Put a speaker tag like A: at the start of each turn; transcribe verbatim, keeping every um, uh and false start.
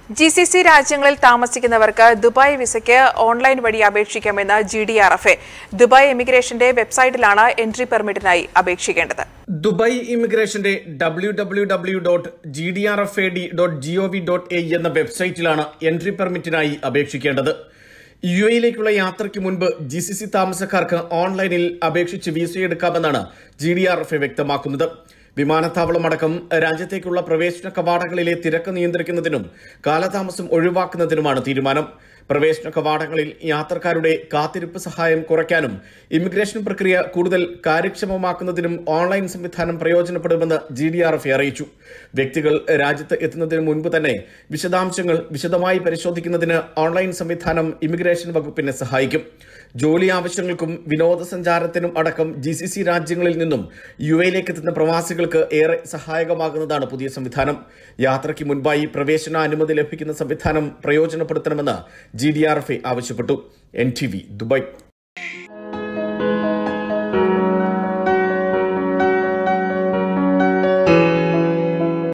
A: G C C രാജ്യങ്ങളിൽ താമസിക്കുന്നവർക്ക് Dubai വിസയ്ക്ക് ഓൺലൈൻ വഴി അപേക്ഷിക്കാമെന്ന് G D R F. Dubai ഇമിഗ്രേഷന്റെ വെബ്സൈറ്റിലാണ് എൻട്രി പെർമിറ്റിനായി അപേക്ഷിക്കേണ്ടത്.
B: ദുബായ് ഇമിഗ്രേഷന്റെ w w w dot g d r f a d dot gov dot a എന്ന വെബ്സൈറ്റിലാണ് എൻട്രി പെർമിറ്റിനായി അപേക്ഷിക്കേണ്ടത്. യു എയിലേക്കുള്ള യാത്രയ്ക്ക് മുൻപ് ജി സി സി താമസക്കാർക്ക് ഓൺലൈനിൽ അപേക്ഷിച്ച് വിസയെടുക്കാമെന്നാണ് ജി ഡി ആർ എഫ് വ്യക്തമാക്കുന്നത്. വിമാനത്താവളമടക്കം രാജ്യത്തേക്കുള്ള പ്രവേശന കവാടങ്ങളിലെ തിരക്ക് നിയന്ത്രിക്കുന്നതിനും കാലതാമസം ഒഴിവാക്കുന്നതിനുമാണ് തീരുമാനം. പ്രവേശന കവാടങ്ങളിൽ യാത്രക്കാരുടെ കാത്തിരിപ്പ് സഹായം കുറയ്ക്കാനും ഇമിഗ്രേഷൻ പ്രക്രിയ കൂടുതൽ കാര്യക്ഷമമാക്കുന്നതിനും ഓൺലൈൻ സംവിധാനം പ്രയോജനപ്പെടുമെന്ന് ജി ഡി ആർ എഫ് അറിയിച്ചു. വ്യക്തികൾ രാജ്യത്ത് എത്തുന്നതിന് മുൻപ് തന്നെ വിശദാംശങ്ങൾ വിശദമായി പരിശോധിക്കുന്നതിന് ഓൺലൈൻ സംവിധാനം ഇമിഗ്രേഷൻ വകുപ്പിനെ സഹായിക്കും. ജോലി ആവശ്യങ്ങൾക്കും വിനോദസഞ്ചാരത്തിനും അടക്കം ജി സി സി രാജ്യങ്ങളിൽ നിന്നും യു എയിലേക്ക് എത്തുന്ന പ്രവാസികൾക്ക് ഏറെ സഹായകമാകുന്നതാണ് പുതിയ സംവിധാനം. യാത്രയ്ക്ക് മുൻപായി പ്രവേശനാനുമതി ലഭിക്കുന്ന സംവിധാനം പ്രയോജനപ്പെടുത്തണമെന്ന് ജി ഡി ആർ എഫ് ആവശ്യപ്പെട്ടു. N T V Dubai.